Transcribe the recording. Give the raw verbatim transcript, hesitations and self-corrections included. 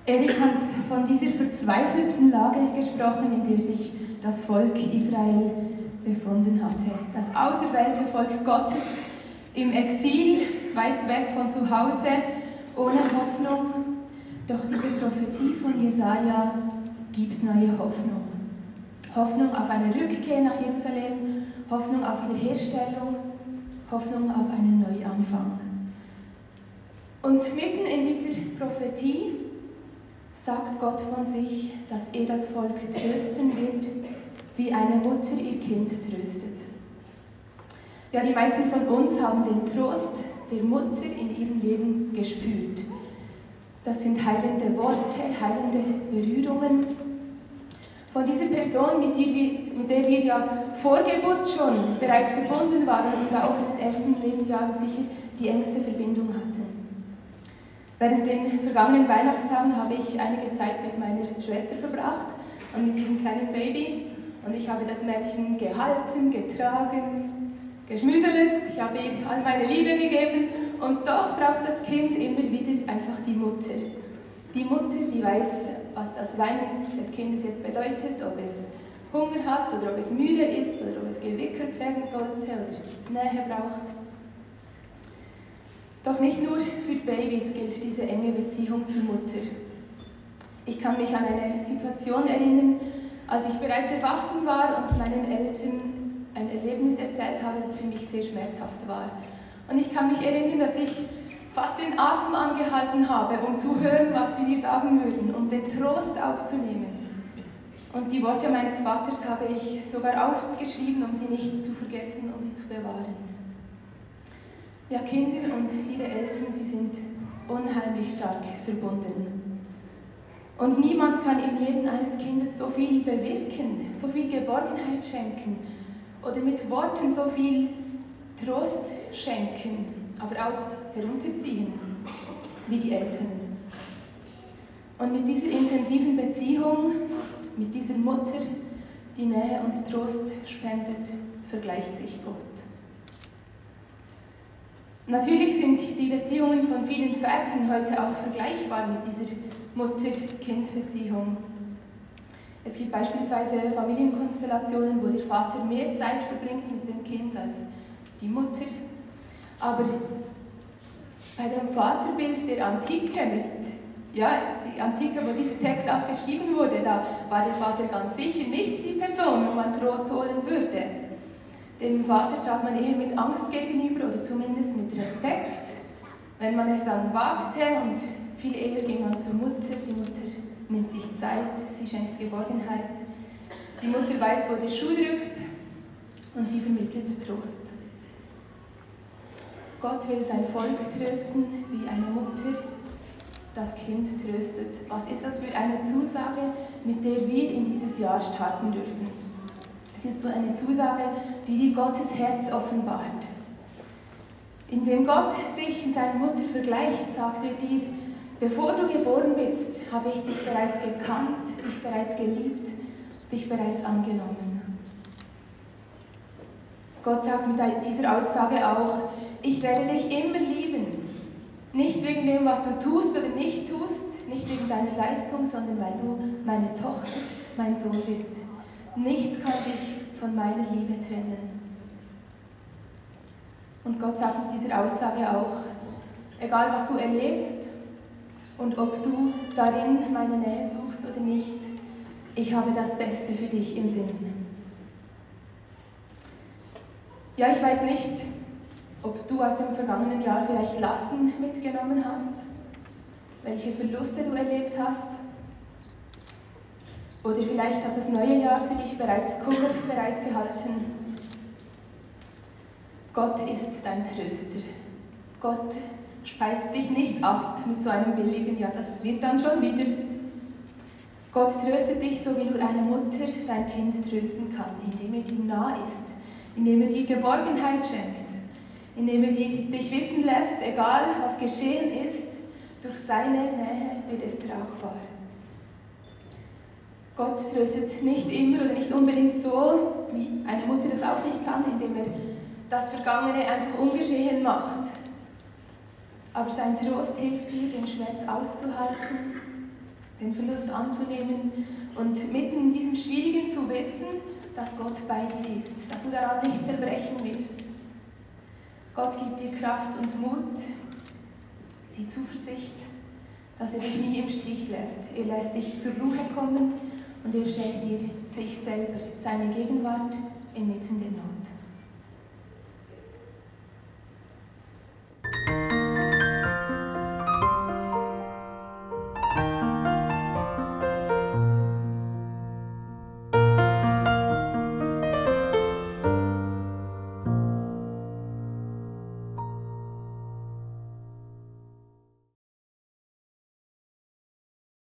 Erik hat von dieser verzweifelten Lage gesprochen, in der sich das Volk Israel befunden hatte. Das auserwählte Volk Gottes im Exil, weit weg von zu Hause, ohne Hoffnung. Doch diese Prophetie von Jesaja gibt neue Hoffnung. Hoffnung auf eine Rückkehr nach Jerusalem, Hoffnung auf Wiederherstellung, Hoffnung auf einen Neuanfang. Und mitten in dieser Prophetie sagt Gott von sich, dass er das Volk trösten wird, wie eine Mutter ihr Kind tröstet. Ja, die meisten von uns haben den Trost der Mutter in ihrem Leben gespürt. Das sind heilende Worte, heilende Berührungen von dieser Person, mit der wir, mit der wir ja vor Geburt schon bereits verbunden waren und auch in den ersten Lebensjahren sicher die engste Verbindung hatten. Während den vergangenen Weihnachtstagen habe ich einige Zeit mit meiner Schwester verbracht und mit ihrem kleinen Baby. Und ich habe das Mädchen gehalten, getragen, geschmüselt, ich habe ihr all meine Liebe gegeben. Und doch braucht das Kind immer wieder einfach die Mutter. Die Mutter, die weiß, was das Weinen des Kindes jetzt bedeutet, ob es Hunger hat oder ob es müde ist oder ob es gewickelt werden sollte oder Nähe braucht. Doch nicht nur für Babys gilt diese enge Beziehung zur Mutter. Ich kann mich an eine Situation erinnern, als ich bereits erwachsen war und meinen Eltern ein Erlebnis erzählt habe, das für mich sehr schmerzhaft war. Und ich kann mich erinnern, dass ich fast den Atem angehalten habe, um zu hören, was sie mir sagen würden, um den Trost aufzunehmen. Und die Worte meines Vaters habe ich sogar aufgeschrieben, um sie nicht zu vergessen, um sie zu bewahren. Ja, Kinder und ihre Eltern, sie sind unheimlich stark verbunden. Und niemand kann im Leben eines Kindes so viel bewirken, so viel Geborgenheit schenken oder mit Worten so viel Trost schenken, aber auch herunterziehen, wie die Eltern. Und mit dieser intensiven Beziehung, mit dieser Mutter, die Nähe und Trost spendet, vergleicht sich Gott. Natürlich sind die Beziehungen von vielen Vätern heute auch vergleichbar mit dieser Mutter-Kind-Beziehung. Es gibt beispielsweise Familienkonstellationen, wo der Vater mehr Zeit verbringt mit dem Kind als die Mutter. Aber bei dem Vaterbild der Antike, mit, ja, die Antike, wo dieser Text auch geschrieben wurde, da war der Vater ganz sicher nicht die Person, wo man Trost holen würde. Dem Vater trat man eher mit Angst gegenüber oder zumindest mit Respekt. Wenn man es dann wagte und viel eher ging man zur Mutter. Die Mutter nimmt sich Zeit, sie schenkt Geborgenheit. Die Mutter weiß, wo der Schuh drückt und sie vermittelt Trost. Gott will sein Volk trösten, wie eine Mutter das Kind tröstet. Was ist das für eine Zusage, mit der wir in dieses Jahr starten dürfen? Es ist eine Zusage, die dir Gottes Herz offenbart. Indem Gott sich mit deiner Mutter vergleicht, sagt er dir, bevor du geboren bist, habe ich dich bereits gekannt, dich bereits geliebt, dich bereits angenommen. Gott sagt mit dieser Aussage auch, ich werde dich immer lieben. Nicht wegen dem, was du tust oder nicht tust, nicht wegen deiner Leistung, sondern weil du meine Tochter, mein Sohn bist. Nichts kann dich von meiner Liebe trennen. Und Gott sagt mit dieser Aussage auch, egal was du erlebst und ob du darin meine Nähe suchst oder nicht, ich habe das Beste für dich im Sinn. Ja, ich weiß nicht, ob du aus dem vergangenen Jahr vielleicht Lasten mitgenommen hast, welche Verluste du erlebt hast. Oder vielleicht hat das neue Jahr für dich bereits Kummer bereitgehalten. Gott ist dein Tröster. Gott speist dich nicht ab mit so einem billigen, ja, das wird dann schon wieder. Gott tröstet dich, so wie nur eine Mutter sein Kind trösten kann, indem er dir nah ist, indem er dir Geborgenheit schenkt, indem er dir, dich wissen lässt, egal was geschehen ist, durch seine Nähe wird es tragbar. Gott tröstet nicht immer oder nicht unbedingt so, wie eine Mutter das auch nicht kann, indem er das Vergangene einfach ungeschehen macht. Aber sein Trost hilft dir, den Schmerz auszuhalten, den Verlust anzunehmen und mitten in diesem Schwierigen zu wissen, dass Gott bei dir ist, dass du daran nicht zerbrechen wirst. Gott gibt dir Kraft und Mut, die Zuversicht, dass er dich nie im Stich lässt. Er lässt dich zur Ruhe kommen und er schenkt dir sich selber, seine Gegenwart inmitten der Not.